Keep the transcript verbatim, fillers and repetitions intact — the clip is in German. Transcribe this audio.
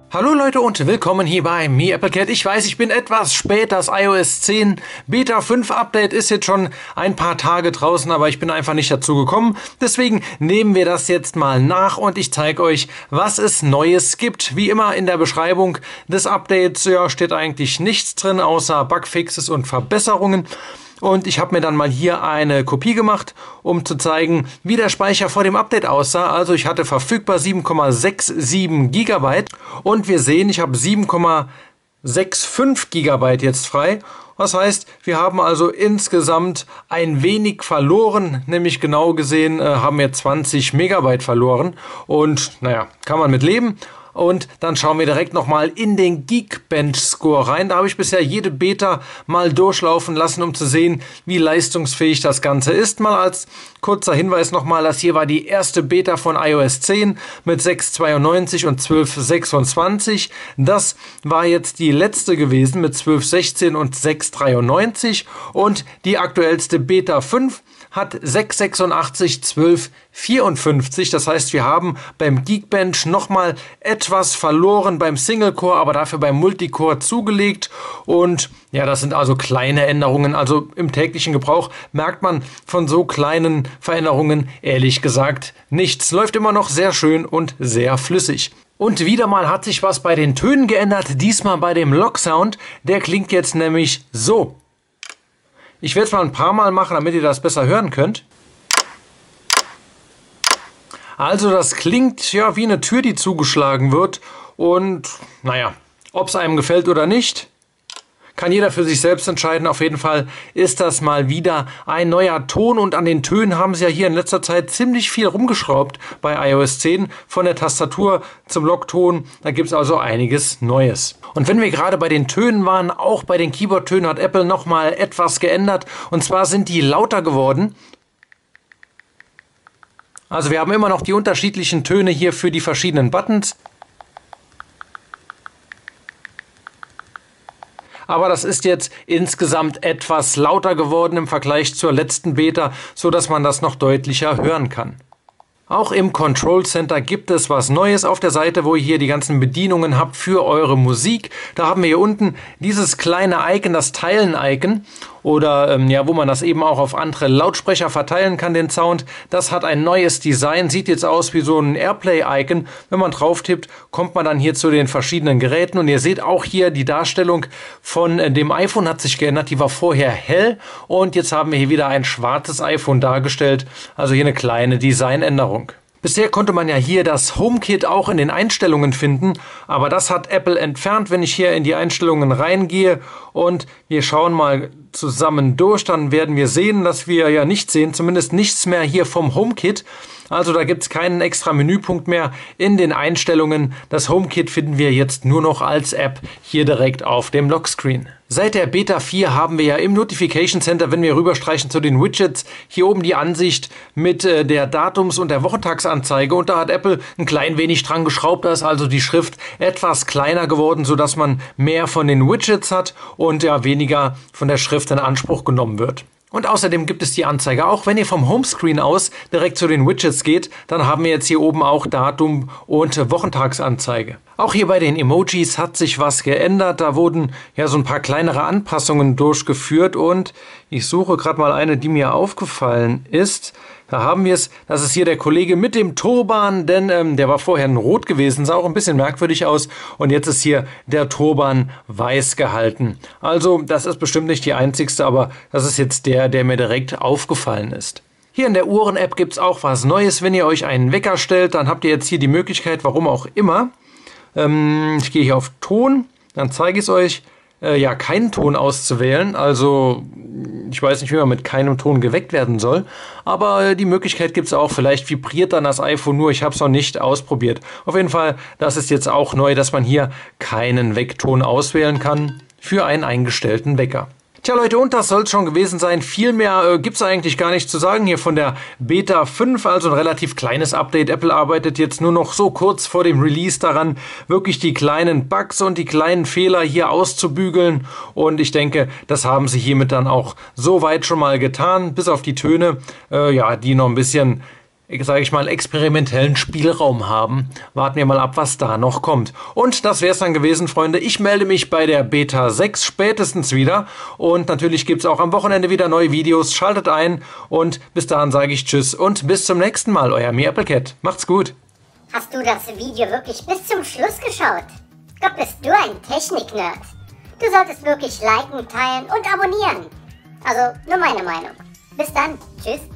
Hallo Leute und willkommen hier bei MeAppleCat. Ich weiß, ich bin etwas spät, das i O S zehn Beta fünf Update ist jetzt schon ein paar Tage draußen, aber ich bin einfach nicht dazu gekommen. Deswegen nehmen wir das jetzt mal nach und ich zeige euch, was es Neues gibt. Wie immer in der Beschreibung des Updates ja, steht eigentlich nichts drin, außer Bugfixes und Verbesserungen. Und ich habe mir dann mal hier eine Kopie gemacht, um zu zeigen, wie der Speicher vor dem Update aussah. Also ich hatte verfügbar sieben Komma siebenundsechzig Gigabyte und wir sehen, ich habe sieben Komma fünfundsechzig Gigabyte jetzt frei. Das heißt, wir haben also insgesamt ein wenig verloren, nämlich genau gesehen äh, haben wir zwanzig Megabyte verloren. Und naja, kann man mit leben. Und dann schauen wir direkt nochmal in den Geekbench Score rein. Da habe ich bisher jede Beta mal durchlaufen lassen, um zu sehen, wie leistungsfähig das Ganze ist. Mal als kurzer Hinweis nochmal, das hier war die erste Beta von i O S zehn mit sechs Komma zweiundneunzig und zwölf Komma sechsundzwanzig. Das war jetzt die letzte gewesen mit zwölf Komma sechzehn und sechs Komma dreiundneunzig. Und die aktuellste Beta fünf hat sechs Komma sechsundachtzig, zwölf Komma vierundfünfzig. Das heißt, wir haben beim Geekbench nochmal etwas verloren beim Single-Core, aber dafür beim Multicore zugelegt. Und ja, das sind also kleine Änderungen. Also im täglichen Gebrauch merkt man von so kleinen Veränderungen ehrlich gesagt nichts. Läuft immer noch sehr schön und sehr flüssig. Und wieder mal hat sich was bei den Tönen geändert, diesmal bei dem Lock-Sound. Der klingt jetzt nämlich so. Ich werde es mal ein paar Mal machen, damit ihr das besser hören könnt. Also das klingt ja wie eine Tür, die zugeschlagen wird. Und naja, ob es einem gefällt oder nicht, kann jeder für sich selbst entscheiden. Auf jeden Fall ist das mal wieder ein neuer Ton. Und an den Tönen haben sie ja hier in letzter Zeit ziemlich viel rumgeschraubt bei i O S zehn. Von der Tastatur zum Lockton, da gibt es also einiges Neues. Und wenn wir gerade bei den Tönen waren, auch bei den Keyboard-Tönen hat Apple nochmal etwas geändert. Und zwar sind die lauter geworden. Also wir haben immer noch die unterschiedlichen Töne hier für die verschiedenen Buttons. Aber das ist jetzt insgesamt etwas lauter geworden im Vergleich zur letzten Beta, so dass man das noch deutlicher hören kann. Auch im Control Center gibt es was Neues auf der Seite, wo ihr hier die ganzen Bedienungen habt für eure Musik. Da haben wir hier unten dieses kleine Icon, das Teilen-Icon. Oder ähm, ja, wo man das eben auch auf andere Lautsprecher verteilen kann, den Sound. Das hat ein neues Design, sieht jetzt aus wie so ein Airplay-Icon. Wenn man drauf tippt, kommt man dann hier zu den verschiedenen Geräten. Und ihr seht auch hier, die Darstellung von äh, dem iPhone hat sich geändert. Die war vorher hell und jetzt haben wir hier wieder ein schwarzes iPhone dargestellt. Also hier eine kleine Designänderung. Bisher konnte man ja hier das HomeKit auch in den Einstellungen finden, aber das hat Apple entfernt. Wenn ich hier in die Einstellungen reingehe und wir schauen mal zusammen durch, dann werden wir sehen, dass wir ja nichts sehen, zumindest nichts mehr hier vom HomeKit. Also da gibt es keinen extra Menüpunkt mehr in den Einstellungen. Das HomeKit finden wir jetzt nur noch als App hier direkt auf dem Lockscreen. Seit der Beta vier haben wir ja im Notification Center, wenn wir rüberstreichen zu den Widgets, hier oben die Ansicht mit äh, der Datums- und der Wochentagsanzeige. Und da hat Apple ein klein wenig dran geschraubt. Da ist also die Schrift etwas kleiner geworden, sodass man mehr von den Widgets hat und ja weniger von der Schrift in Anspruch genommen wird. Und außerdem gibt es die Anzeige auch, wenn ihr vom Homescreen aus direkt zu den Widgets geht, dann haben wir jetzt hier oben auch Datum und Wochentagsanzeige. Auch hier bei den Emojis hat sich was geändert. Da wurden ja so ein paar kleinere Anpassungen durchgeführt und ich suche gerade mal eine, die mir aufgefallen ist. Da haben wir es, das ist hier der Kollege mit dem Turban, denn ähm, der war vorher in Rot gewesen, sah auch ein bisschen merkwürdig aus und jetzt ist hier der Turban weiß gehalten. Also das ist bestimmt nicht die einzigste, aber das ist jetzt der, der mir direkt aufgefallen ist. Hier in der Uhren-App gibt es auch was Neues. Wenn ihr euch einen Wecker stellt, dann habt ihr jetzt hier die Möglichkeit, warum auch immer. Ähm, ich gehe hier auf Ton, dann zeige ich es euch. Äh, ja, keinen Ton auszuwählen, also ich weiß nicht, wie man mit keinem Ton geweckt werden soll, aber äh, die Möglichkeit gibt es auch, vielleicht vibriert dann das iPhone nur, ich habe es noch nicht ausprobiert. Auf jeden Fall, das ist jetzt auch neu, dass man hier keinen Weckton auswählen kann für einen eingestellten Wecker. Tja Leute, und das soll es schon gewesen sein. Viel mehr äh, gibt es eigentlich gar nicht zu sagen hier von der Beta fünf, also ein relativ kleines Update. Apple arbeitet jetzt nur noch so kurz vor dem Release daran, wirklich die kleinen Bugs und die kleinen Fehler hier auszubügeln. Und ich denke, das haben sie hiermit dann auch so weit schon mal getan, bis auf die Töne, äh, ja, die noch ein bisschen sage ich mal, experimentellen Spielraum haben. Warten wir mal ab, was da noch kommt. Und das wäre es dann gewesen, Freunde. Ich melde mich bei der Beta sechs spätestens wieder. Und natürlich gibt es auch am Wochenende wieder neue Videos. Schaltet ein und bis dahin sage ich Tschüss und bis zum nächsten Mal. Euer MeAppleCat. Macht's gut. Hast du das Video wirklich bis zum Schluss geschaut? Gott, bist du ein Technik-Nerd. Du solltest wirklich liken, teilen und abonnieren. Also, nur meine Meinung. Bis dann. Tschüss.